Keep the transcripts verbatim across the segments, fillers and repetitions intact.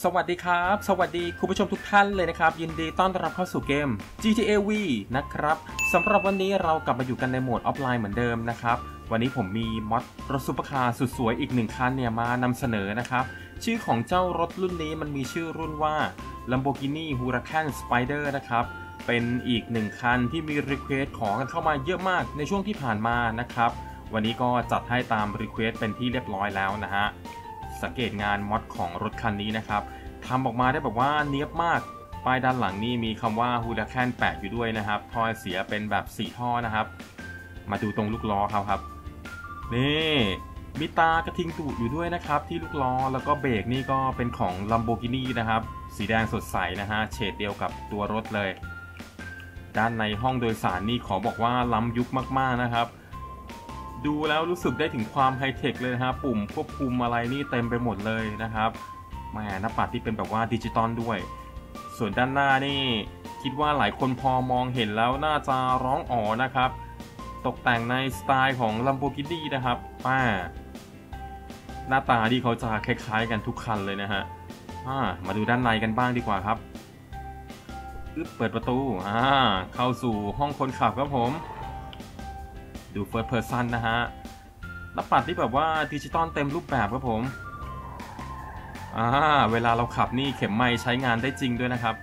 สวัสดีครับสวัสดีคุณผู้ชมทุกท่านเลยนะครับยินดีต้อนรับเข้าสู่เกม จี ที เอ วี นะครับสำหรับวันนี้เรากลับมาอยู่กันในโหมดออฟไลน์เหมือนเดิมนะครับวันนี้ผมมีมอดรถซุปเปอร์คาร์สุดสวยอีกหนึ่งคันเนี่ยมานำเสนอนะครับชื่อของเจ้ารถรุ่นนี้มันมีชื่อรุ่นว่า Lamborghini Huracan Spider นะครับเป็นอีกหนึ่งคันที่มีรีเควสต์ขอกันเข้ามาเยอะมากในช่วงที่ผ่านมานะครับวันนี้ก็จัดให้ตามรีเควสต์เป็นที่เรียบร้อยแล้วนะฮะสังเกตงานมอดของรถคันนี้นะครับทำออกมาได้แบบว่าเนี๊ยบมากป้ายด้านหลังนี่มีคำว่า Huracan แปะอยู่ด้วยนะครับท่อเสียเป็นแบบสี่ท่อนะครับมาดูตรงลูกล้อเขาครับนี่มีตากระทิงตูดอยู่ด้วยนะครับที่ลูกล้อแล้วก็เบรกนี่ก็เป็นของ Lamborghini นะครับสีแดงสดใสนะฮะเฉดเดียวกับตัวรถเลยด้านในห้องโดยสารนี่ขอบอกว่าล้ำยุคมากๆนะครับดูแล้วรู้สึกได้ถึงความไฮเทคเลยนะฮะปุ่มควบคุมอะไรนี่เต็มไปหมดเลยนะครับแหมหน้าปัดที่เป็นแบบว่าดิจิตอลด้วยส่วนด้านหน้านี่คิดว่าหลายคนพอมองเห็นแล้วน่าจะร้องอ๋อนะครับตกแต่งในสไตล์ของ Lamborghini นะครับป้าหน้าตาที่เขาจะคล้ายๆกันทุกคันเลยนะฮะมาดูด้านในกันบ้างดีกว่าครับเปิดประตูอ่าเข้าสู่ห้องคนขับครับผมดู First Person นะฮะหน้าปัดที่แบบว่าดิจิตอลเต็มรูปแบบครับผมอ่าเวลาเราขับนี่เข็มไม้ใช้งานได้จริงด้วยนะครับ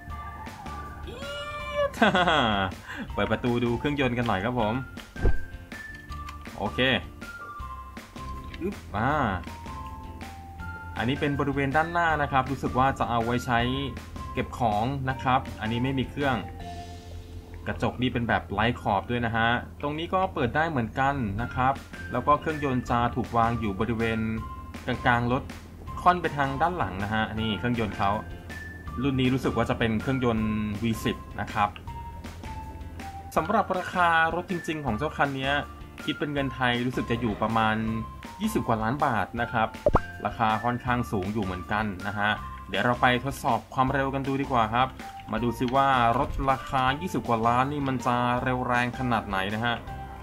เปิดประตูดูเครื่องยนต์กันหน่อยครับผมโอเคอึ๊บอ่าอันนี้เป็นบริเวณด้านหน้านะครับรู้สึกว่าจะเอาไว้ใช้เก็บของนะครับอันนี้ไม่มีเครื่องกระจกนี่เป็นแบบไร้ขอบด้วยนะฮะตรงนี้ก็เปิดได้เหมือนกันนะครับแล้วก็เครื่องยนต์จะถูกวางอยู่บริเวณกลางๆรถค่อนไปทางด้านหลังนะฮะนี่เครื่องยนต์เขารุ่นนี้รู้สึกว่าจะเป็นเครื่องยนต์ วี สิบ นะครับสำหรับราคารถจริงๆของเจ้าคันนี้คิดเป็นเงินไทยรู้สึกจะอยู่ประมาณยี่สิบกว่าล้านบาทนะครับราคาค่อนข้างสูงอยู่เหมือนกันนะฮะเดี๋ยวเราไปทดสอบความเร็วกันดูดีกว่าครับมาดูซิว่ารถราคายี่สิบกว่าล้านนี่มันจะเร็วแรงขนาดไหนนะฮะ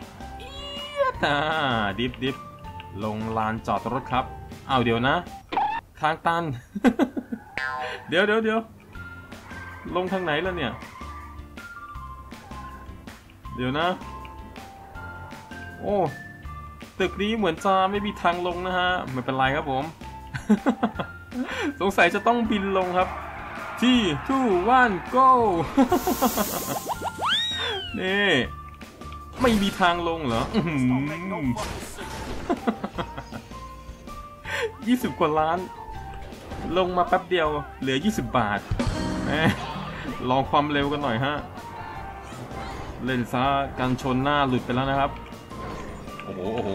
ดิฟดิฟลงลานจอดรถครับเอาเดี๋ยวนะทางตัน เดี๋ยวเดี๋ยวเดี๋ยวลงทางไหนแล้วเนี่ยเดี๋ยวนะโอ้ตึกนี้เหมือนจะไม่มีทางลงนะฮะไม่เป็นไรครับผม สงสัยจะต้องบินลงครับที่ทูวันโก้ นี่ไม่มีทางลงเหรอ ยี่สิบกว่าล้านลงมาแป๊บเดียวเหลือยี่สิบบาทลองความเร็วกันหน่อยฮะเล่นซะกันชนหน้าหลุดไปแล้วนะครับโอ้โหโอ้โห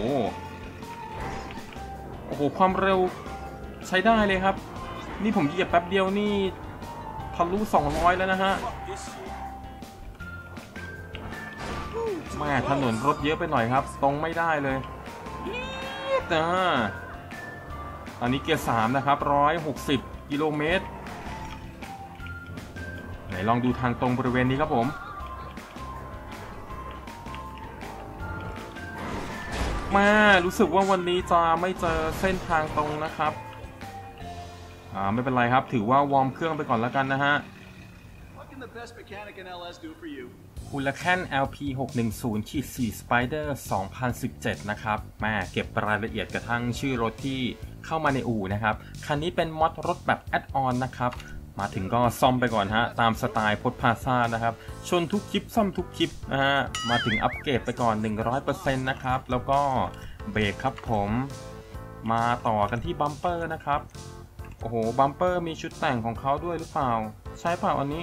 โอ้โหความเร็วใช้ได้เลยครับนี่ผมเหยียบแป๊บเดียวนี่ทะลุสองร้อยแล้วนะฮะแม่ถนนรถเยอะไปหน่อยครับตรงไม่ได้เลยอ่าอันนี้เกียร์สามนะครับหนึ่งร้อยหกสิบกิโลเมตรไหนลองดูทางตรงบริเวณนี้ครับผมมารู้สึกว่าวันนี้จะไม่เจอเส้นทางตรงนะครับอ่าไม่เป็นไรครับถือว่าวอร์มเครื่องไปก่อนแล้วกันนะฮะHuracan แอล พี หกหนึ่งศูนย์ สี่ Spider สองพันสิบเจ็ดนะครับแม่เก็บรายละเอียดกระทั่งชื่อรถที่เข้ามาในอู่นะครับคันนี้เป็นมอดรถแบบแอดออนนะครับมาถึงก็ซ่อมไปก่อนฮะตามสไตล์พดพาซ่านะครับชนทุกคลิปซ่อมทุกคลิปนะฮะมาถึงอัปเกรดไปก่อน หนึ่งร้อยเปอร์เซ็นต์ นะครับแล้วก็เบรกครับผมมาต่อกันที่บัมเปอร์นะครับโอ้โหบัมเปอร์มีชุดแต่งของเขาด้วยหรือเปล่าใช่เปล่าอันนี้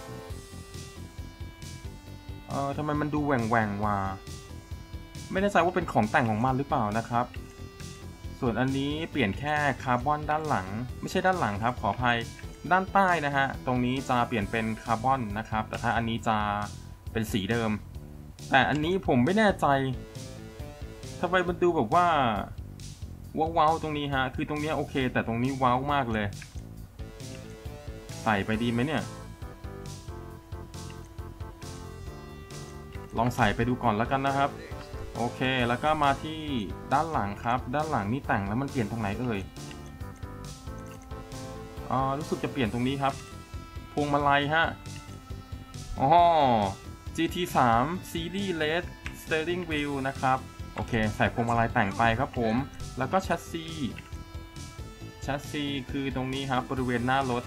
เออทำไมมันดูแหว่งแหว่งวะไม่แน่ใจว่าเป็นของแต่งของมันหรือเปล่านะครับส่วนอันนี้เปลี่ยนแค่คาร์บอนด้านหลังไม่ใช่ด้านหลังครับขออภัยด้านใต้นะฮะตรงนี้จะเปลี่ยนเป็นคาร์บอนนะครับแต่ถ้าอันนี้จะเป็นสีเดิมแต่อันนี้ผมไม่แน่ใจทำไมมันดูแบบว่าว้าวๆตรงนี้ฮะคือตรงนี้โอเคแต่ตรงนี้ว้าวมากเลยใส่ไปดีไหมเนี่ยลองใส่ไปดูก่อนแล้วกันนะครับโอเคแล้วก็มาที่ด้านหลังครับด้านหลังนี่แต่งแล้วมันเปลี่ยนตรงไหนเอ่ยอ่ารู้สึกจะเปลี่ยนตรงนี้ครับพวงมาลัยฮะอ๋อ จี ที ทรี Series Red Steering Wheel นะครับโอเคใส่พวงมาลัยแต่งไปครับผมแล้วก็แชสซีแชสซีคือตรงนี้ครับบริเวณหน้ารถ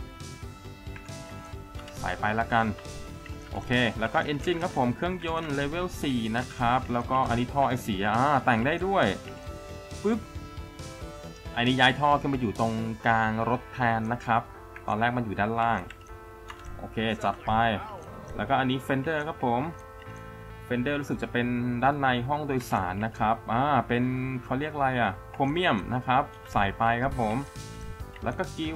ใส่ไปละกันโอเคแล้วก็ Engine ครับผมเครื่องยนต์ Level สี่นะครับแล้วก็อันนี้ท่อไอเสียอ่าแต่งได้ด้วยปึ๊บอันนี้ย้ายท่อขึ้นมาอยู่ตรงกลางรถแทนนะครับตอนแรกมันอยู่ด้านล่างโอเคจัดไปแล้วก็อันนี้ Fender ครับผมเฟนเดอร์รู้สึกจะเป็นด้านในห้องโดยสารนะครับอ่าเป็นเขาเรียกอะไรอ่ะโครเมียมนะครับใส่ไปครับผมแล้วก็กิล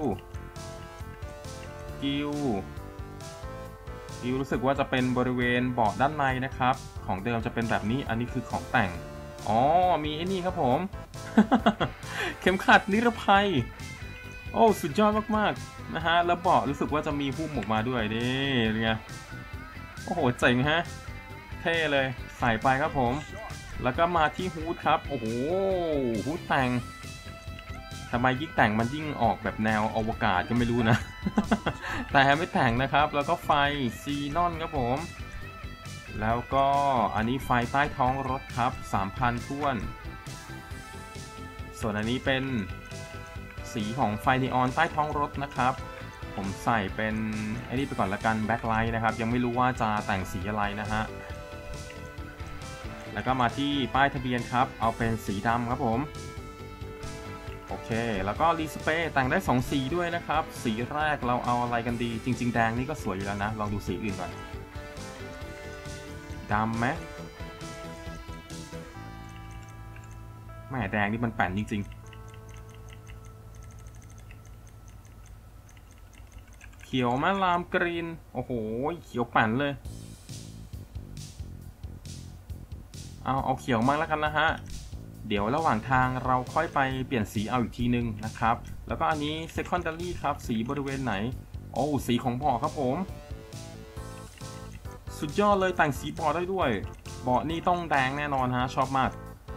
กิลกิลรู้สึกว่าจะเป็นบริเวณเบาะด้านในนะครับของเดิมจะเป็นแบบนี้อันนี้คือของแต่งอ๋อมีไอ้นี่ครับผม เข็มขัดนิรภัยโอ้สุดยอดมากๆนะฮะแล้วเบาะรู้สึกว่าจะมีหุ้มออกมาด้วยนี่ไงโอ้โหเจ๋งฮะเท่เลยใส่ไปครับผมแล้วก็มาที่ฮูดครับโอ้โหฮูดแต่งทำไมยิ่งแต่งมันยิ่งออกแบบแนวอวกาศก็ไม่รู้นะ แต่ไม่แต่งนะครับแล้วก็ไฟซีนอนครับผมแล้วก็อันนี้ไฟใต้ท้องรถครับ สามพัน ถ้วนส่วนอันนี้เป็นสีของไฟนีออนใต้ท้องรถนะครับผมใส่เป็นไอ้นี่ไปก่อนละกันแบ็คไลท์นะครับยังไม่รู้ว่าจะแต่งสีอะไรนะฮะแล้วก็มาที่ป้ายทะเบียนครับเอาเป็นสีดำครับผมโอเคแล้วก็รีสเปรย์แต่งได้สองสีด้วยนะครับสีแรกเราเอาอะไรกันดีจริงๆแดงนี่ก็สวยอยู่แล้วนะลองดูสีอื่นก่อนดำไหมแม่แดงนี่มันแป่นจริงๆเขียวมะลามกรีนโอ้โหเขียวแป่นเลยเอาเอาเขียวมากแล้วกันนะฮะเดี๋ยวระหว่างทางเราค่อยไปเปลี่ยนสีเอาอีกทีนึงนะครับแล้วก็อันนี้ secondary ครับสีบริเวณไหนโอ้สีของเบาะครับผมสุดยอดเลยแต่งสีเบาะได้ด้วยเบาะนี่ต้องแดงแน่นอนฮะชอบมาก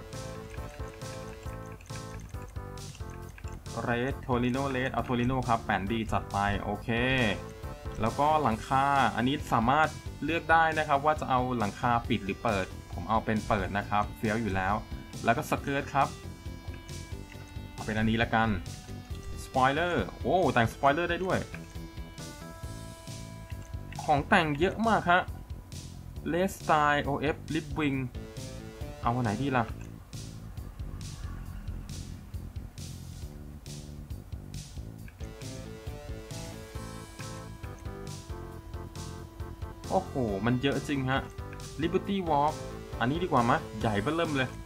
Red Torino Red เอา Torino ครับแป่นดีจัดไปโอเคแล้วก็หลังคาอันนี้สามารถเลือกได้นะครับว่าจะเอาหลังคาปิดหรือเปิดผมเอาเป็นเปิดนะครับเฟี้ยวอยู่แล้วแล้วก็สเกิร์ตครับเอาเป็นอันนี้ละกันสปอยเลอร์โอ้แต่งสปอยเลอร์ได้ด้วยของแต่งเยอะมากฮะเลสสไตล์ โอ เอฟ ลิปวิงเอาอันไหนดีล่ะโอ้โหมันเยอะจริงฮะ Liberty Walk อันนี้ดีกว่ามะใหญ่เบ้อเริ่มเลย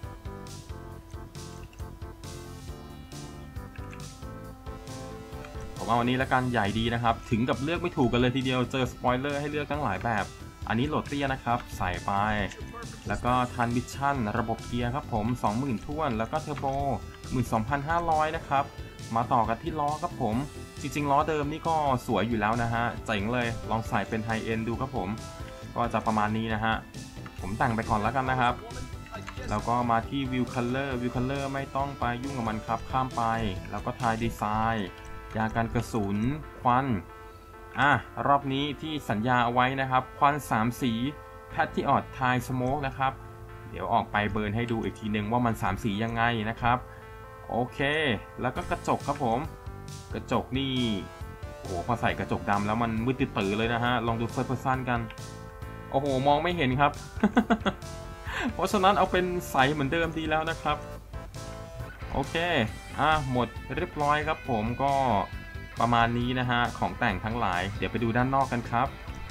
ผมเอาอันนี้ละกันใหญ่ดีนะครับถึงกับเลือกไม่ถูกกันเลยทีเดียวเจอสปอยเลอร์ให้เลือกตั้งหลายแบบอันนี้โหลดเตี้ยนะครับใส่ไปแล้วก็ทันมิชชั่นระบบเกียร์ครับผม สองหมื่น ถ้วนแล้วก็เทอร์โบ หนึ่งหมื่นสองพันห้าร้อย นะครับมาต่อกันที่ล้อครับผมจริงๆล้อเดิมนี่ก็สวยอยู่แล้วนะฮะเจ๋งเลยลองใส่เป็นไฮเอ็นดูครับผมก็จะประมาณนี้นะฮะผมแต่งไปก่อนแล้วกันนะครับแล้วก็มาที่วิวคัลเลอร์วิวคัลเลอร์ไม่ต้องไปยุ่งกับมันครับข้ามไปแล้วก็ทายดีไซน์ยากันกระสุนควันอ่ะรอบนี้ที่สัญญาเอาไว้นะครับควันสามสีแพทที่ออดทายสโมกนะครับเดี๋ยวออกไปเบิร์นให้ดูอีกทีนึงว่ามันสามสียังไงนะครับโอเคแล้วก็กระจกครับผมกระจกนี่โอ้โหพอใส่กระจกดำแล้วมันมืดตื้อเลยนะฮะลองดูเฟิร์สเพอร์ซันกันโอ้โหมองไม่เห็นครับ เพราะฉะนั้นเอาเป็นใสเหมือนเดิมดีแล้วนะครับโอเคอ่ะหมดเรียบร้อยครับผมก็ประมาณนี้นะฮะของแต่งทั้งหลายเดี๋ยวไปดูด้านนอกกันครับ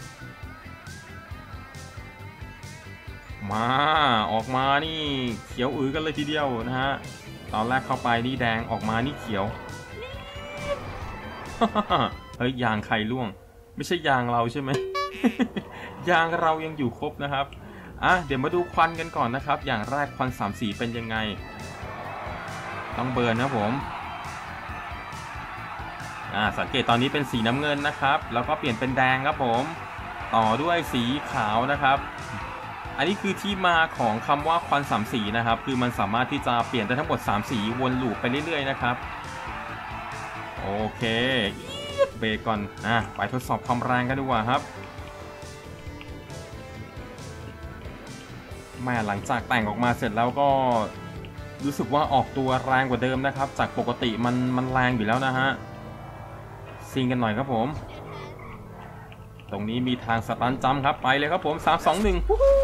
มาออกมานี่เขียวอื้อกันเลยทีเดียวนะฮะตอนแรกเข้าไปนี่แดงออกมานี่เขียว เฮ้ยยางใครล่วงไม่ใช่ยางเราใช่ไหม ยางเรายังอยู่ครบนะครับอ่ะเดี๋ยวมาดูควันกันก่อนนะครับอย่างแรกควันสามสีเป็นยังไงต้องเบิร์นนะผมอ่าสังเกตตอนนี้เป็นสีน้ำเงินนะครับแล้วก็เปลี่ยนเป็นแดงครับผมต่อด้วยสีขาวนะครับอันนี้คือที่มาของคำว่าควันสามสีนะครับคือมันสามารถที่จะเปลี่ยนได้ทั้งหมดสามสีวนลูปไปเรื่อยๆนะครับโโอเคเบรกก่อนอ่ะไปทดสอบความแรงกันดีกว่าครับแม่หลังจากแต่งออกมาเสร็จแล้วก็รู้สึกว่าออกตัวแรงกว่าเดิมนะครับจากปกติมันมันแรงอยู่แล้วนะฮะซิงกันหน่อยครับผมตรงนี้มีทางสตันจัมป์ครับไปเลยครับผมสาม สอง หนึ่ง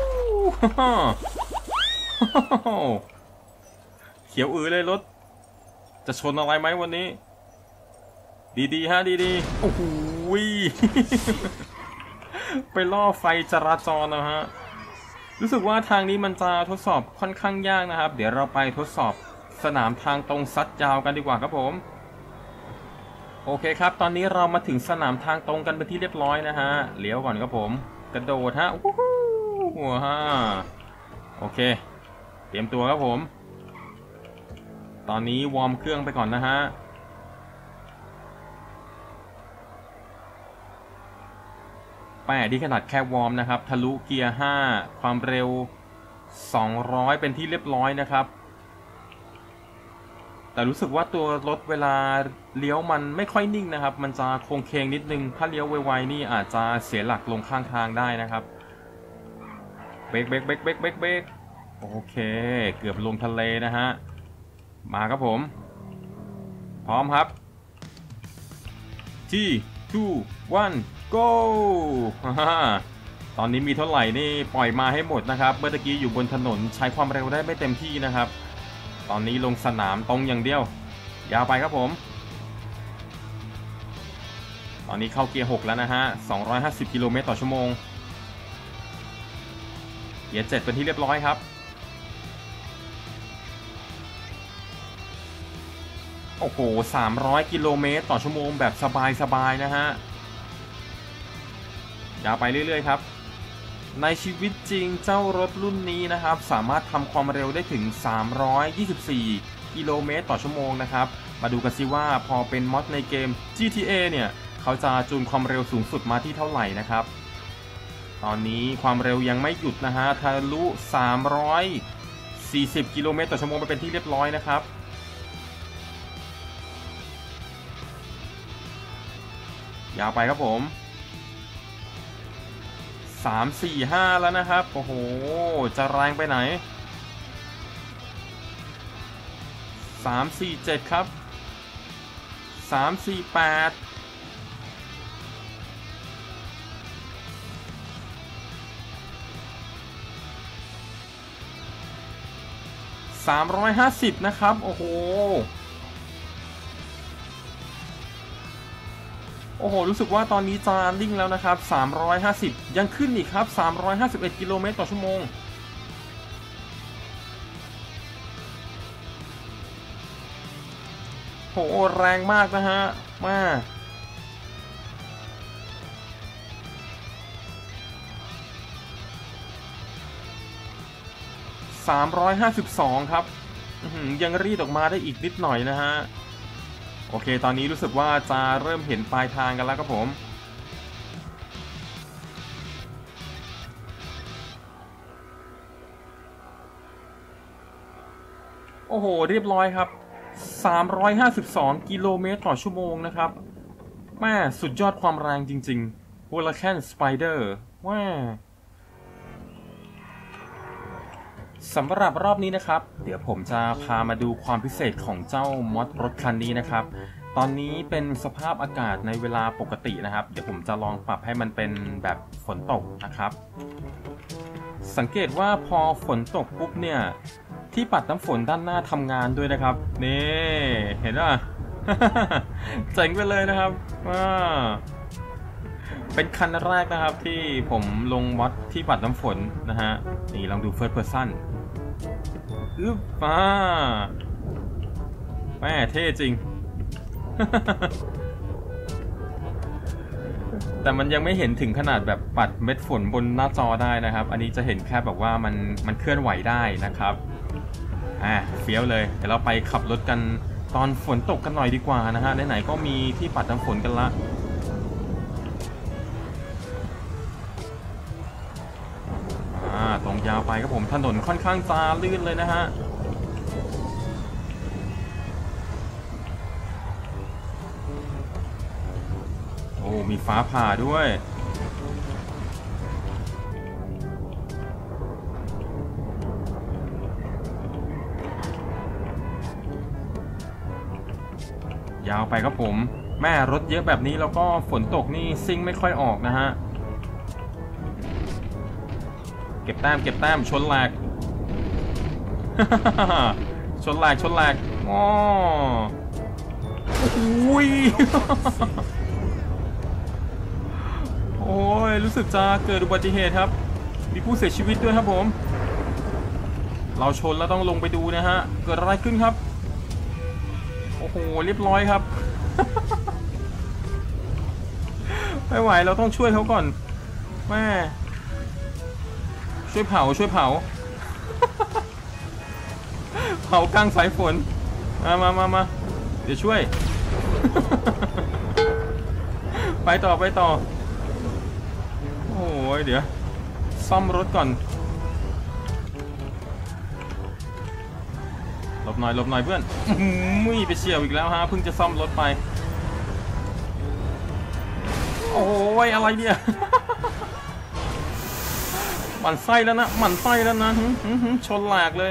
เขียวอือเลยรถจะชนอะไรไหมวันนี้ดีๆฮะดีๆโอ้โหไปล่อไฟจราจรนะฮะรู้สึกว่าทางนี้มันจะทดสอบค่อนข้างยากนะครับเดี๋ยวเราไปทดสอบสนามทางตรงซัดยาวกันดีกว่าครับผมโอเคครับตอนนี้เรามาถึงสนามทางตรงกันเป็นที่เรียบร้อยนะฮะเลี้ยวก่อนครับผมกระโดดฮะวู้ฮู้หัวฮะโอเคเตรียมตัวครับผมตอนนี้วอร์มเครื่องไปก่อนนะฮะแปะที่ขนาดแค่วอร์มนะครับทะลุเกียร์ห้าความเร็วสองร้อยเป็นที่เรียบร้อยนะครับแต่รู้สึกว่าตัวรถเวลาเลี้ยวมันไม่ค่อยนิ่งนะครับมันจะโค้งเคงนิดนึงถ้าเลี้ยวไวๆนี่อาจจะเสียหลักลงข้างทางได้นะครับเบรกเบรกเบรกเบรกเบรกเบรกโอเคเกือบลงทะเลนะฮะมาครับผมพร้อมครับที่ ทู วัน go ตอนนี้มีเท่าไหร่นี่ปล่อยมาให้หมดนะครับเมื่อกี้อยู่บนถนนใช้ความเร็วได้ไม่เต็มที่นะครับตอนนี้ลงสนามตรงอย่างเดียวยาวไปครับผมตอนนี้เข้าเกียร์หกแล้วนะฮะสองร้อยห้าสิบกิโลเมตรต่อชั่วโมงเกียร์เจ็ดเป็นที่เรียบร้อยครับโอ้โหสามร้อยกิโลเมตรต่อชั่วโมงแบบสบายๆนะฮะยาวไปเรื่อยๆครับในชีวิตจริงเจ้ารถรุ่นนี้นะครับสามารถทำความเร็วได้ถึงสามร้อยยี่สิบสี่กิโลเมตรต่อชั่วโมงนะครับมาดูกันสิว่าพอเป็นมอดในเกม จี ที เอ เนี่ยเขาจะจูนความเร็วสูงสุดมาที่เท่าไหร่นะครับตอนนี้ความเร็วยังไม่หยุดนะฮะทะลุสามร้อยสี่สิบกิโลเมตรต่อชั่วโมงไปเป็นที่เรียบร้อยนะครับยาวไปครับผมสาม สี่ ห้าแล้วนะครับโอ้โหจะแรงไปไหนสาม สี่ เจ็ดครับสาม สี่ แปดสามร้อยห้าสิบนะครับโอ้โหโอ้โหรู้สึกว่าตอนนี้จานลิ่งแล้วนะครับสามร้อยห้าสิบยังขึ้นอีกครับสามร้อยห้าสิบเอ็ดกิโลเมตรต่อชั่วโมงโหแรงมากนะฮะมาสามร้อยห้าสิบสองครับยังรีดออกมาได้อีกนิดหน่อยนะฮะโอเคตอนนี้รู้สึกว่าจะเริ่มเห็นปลายทางกันแล้วครับผมโอ้โหเรียบร้อยครับสามร้อยห้าสิบสองกิโลเมตรต่อชั่วโมงนะครับแม่สุดยอดความแรงจริงๆ Huracan Spider ว้าสำหรับรอบนี้นะครับเดี๋ยวผมจะพามาดูความพิเศษของเจ้ามอดรถคันนี้นะครับตอนนี้เป็นสภาพอากาศในเวลาปกตินะครับเดี๋ยวผมจะลองปรับให้มันเป็นแบบฝนตกนะครับสังเกตว่าพอฝนตกปุ๊บเนี่ยที่ปัดน้ำฝนด้านหน้าทำงานด้วยนะครับนี่เห็นป่ะ เจ๋งไปเลยนะครับว้าเป็นคันแรกนะครับที่ผมลงมอดที่ปัดน้ำฝนนะฮะนี่ลองดู First Person อึ๊บมาแม่เท่จริง แต่มันยังไม่เห็นถึงขนาดแบบปัดเม็ดฝนบนหน้าจอได้นะครับอันนี้จะเห็นแค่แบบว่ามันมันเคลื่อนไหวได้นะครับอ่ะเฟี้ยวเลยเดี๋ยวเราไปขับรถกันตอนฝนตกกันหน่อยดีกว่านะฮะไหนๆก็มีที่ปัดน้ำฝนกันละอ่าตรงยาวไปครับผมถนนค่อนข้างจะลื่นเลยนะฮะอ้มีฟ้าผ่าด้วยยาวไปครับผมแม่รถเยอะแบบนี้แล้วก็ฝนตกนี่ซิ่งไม่ค่อยออกนะฮะเก็บแต้มเก็บแต้มชนแหลก ชนแหลกชนแหลกอ๋ออุ้ย โอ้ยรู้สึกจะเกิดอุบัติเหตุครับมีผู้เสียชีวิตด้วยครับผมเราชนแล้วต้องลงไปดูนะฮะเกิดอะไรขึ้นครับโอ้โหเรียบร้อยครับ ไม่ไหวเราต้องช่วยเขาก่อนแม่ช่วยเผาช่วยเผา เผากลางสายฝนมามามามาเดี๋ยวช่วย ไปต่อไปต่อโอ้ยเดี๋ยวซ่อมรถก่อนหลบหน่อยหลบหน่อยเพื่อนมุ้ยไปเฉียวอีกแล้วฮะเพิ่งจะซ่อมรถไปโอ้ยอะไรเนี่ย หมั่นไส้แล้วนะหมั่นไส้แล้วนะชนแหลกเลย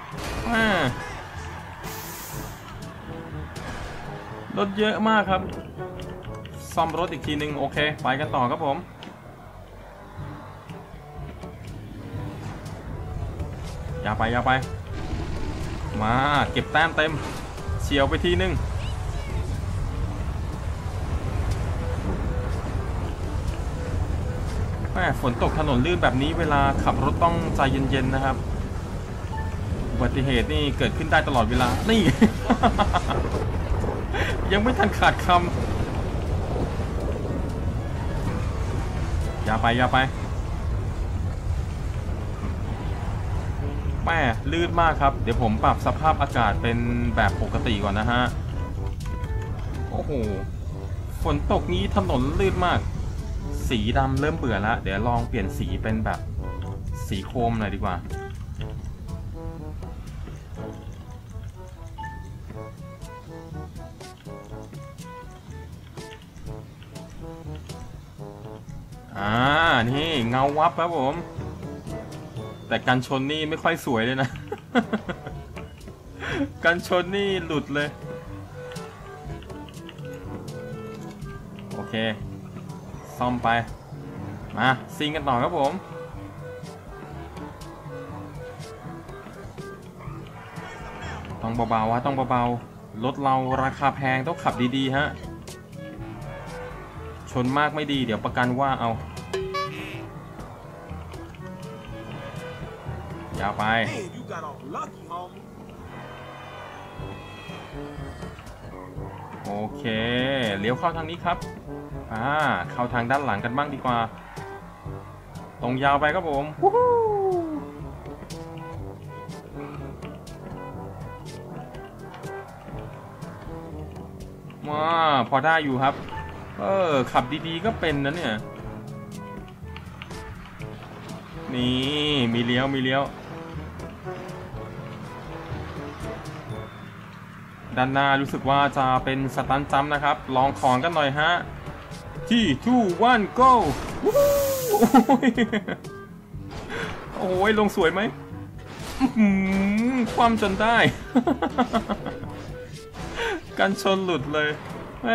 รถเยอะมากครับซ่อมรถอีกทีนึงโอเคไปกันต่อครับผมอย่าไปอย่าไปมาเก็บแต้มเต็มเฉียวไปทีนึงแม่ฝนตกถนนลื่นแบบนี้เวลาขับรถต้องใจเย็นๆนะครับอุบัติเหตุนี่เกิดขึ้นได้ตลอดเวลานี่ ยังไม่ทันขาดคำอย่าไปอย่าไปแม่ลื่นมากครับเดี๋ยวผมปรับสภาพอากาศเป็นแบบปกติก่อนนะฮะโอ้โหฝนตกนี้ถนนลื่นมากสีดำเริ่มเบื่อแล้วเดี๋ยวลองเปลี่ยนสีเป็นแบบสีโครมหน่อยดีกว่าอ่านี่เงาวับครับผมแต่กันชนนี่ไม่ค่อยสวยเลยนะ กันชนนี่หลุดเลยโอเคซ่อมไปมาซิงกันต่อครับผมต้องเบาๆวะต้องเบาๆรถเราราคาแพงต้องขับดีๆฮะชนมากไม่ดีเดี๋ยวประกันว่าเอาอย่าไปโอเคเลี้ยวเข้าทางนี้ครับอ่าเข้าทางด้านหลังกันบ้างดีกว่าตรงยาวไปครับผมว้าพอได้อยู่ครับเออขับดีๆก็เป็นนะเนี่ยนี่มีเลี้ยวมีเลี้ยวด้านหน้ารู้สึกว่าจะเป็นสตันจัมป์นะครับลองของกันหน่อยฮะที่ทูวันโก้โอ้ยลงสวยไหมความจนได้ กันชนหลุดเลยแม่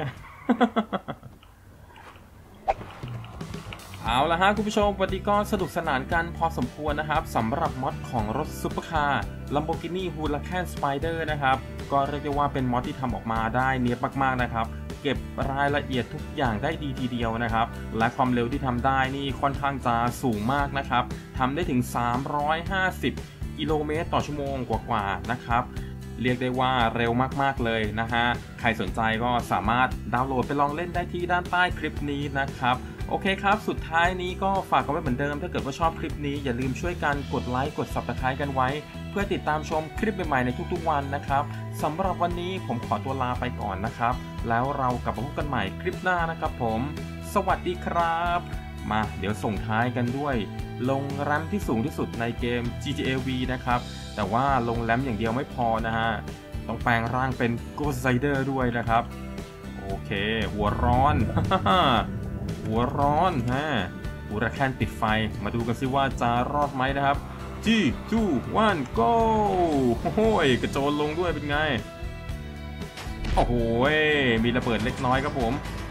เอาละฮะคุณผู้ชมวันนี้ก็สนุกสนานกันพอสมควรนะครับสำหรับมอดของรถซุปเปอร์คาร์ Lamborghini Huracan Spider นะครับก็เรียกได้ว่าเป็นมอดที่ทำออกมาได้เนียบมากๆนะครับเก็บรายละเอียดทุกอย่างได้ดีทีเดียวนะครับและความเร็วที่ทำได้นี่ค่อนข้างจะสูงมากนะครับทำได้ถึงสามร้อยห้าสิบกิโลเมตรต่อชั่วโมงกว่าๆนะครับเรียกได้ว่าเร็วมากๆเลยนะฮะใครสนใจก็สามารถดาวน์โหลดไปลองเล่นได้ที่ด้านใต้คลิปนี้นะครับโอเคครับสุดท้ายนี้ก็ฝากกันไว้เหมือนเดิมถ้าเกิดว่าชอบคลิปนี้อย่าลืมช่วยกันกดไลค์กด ซับสไครบ์ กันไว้เพื่อติดตามชมคลิปใหม่ๆในทุกๆวันนะครับสำหรับวันนี้ผมขอตัวลาไปก่อนนะครับแล้วเรากลับมาพบกันใหม่คลิปหน้านะครับผมสวัสดีครับมาเดี๋ยวส่งท้ายกันด้วยลงแรมที่สูงที่สุดในเกม จี ที เอ วี นะครับแต่ว่าลงแรมอย่างเดียวไม่พอนะฮะต้องแปลงร่างเป็น Ghost Rider ด้วยนะครับโอโอเคหัวร้อน หัวร้อนฮะหัวระแคนติดไฟมาดูกันซิว่าจะรอดไหมนะครับจีจูวันโก้โอ้ยกระโจนลงด้วยเป็นไงโอ้โหมีระเบิดเล็กน้อยครับผม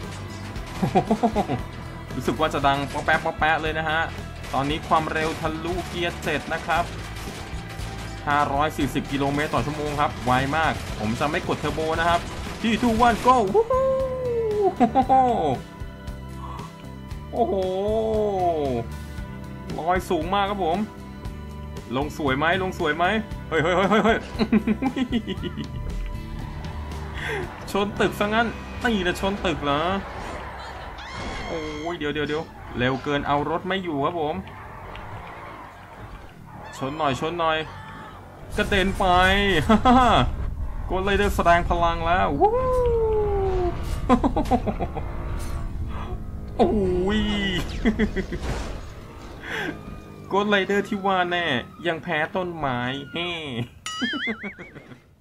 รู้สึกว่าจะดังป๊อปแป๊ะป๊อปแป๊ะเลยนะฮะตอนนี้ความเร็วทะลุเกียร์เจ็ดนะครับห้าร้อยสี่สิบกิโลเมตรต่อชั่วโมงครับไวมากผมจะไม่กดเทอร์โบนะครับที่ทูวันโก้โอ้โหลอยสูงมากครับผมลงสวยไหมลงสวยไหมเฮ้ยเฮ้ยเฮ้ยเฮ้ยชนตึกซะงั้นนี่นะชนตึกเหรอโอ้ยเดี๋ยวเดี๋ยวเดี๋ยวเร็วเกินเอารถไม่อยู่ครับผมชนหน่อยชนหน่อยกระเด็นไปก็เลยได้แสดงพลังแล้วโอ้ยโกดไรเดอร์ที่ว่าแน่ยังแพ้ต้นไม้เฮ้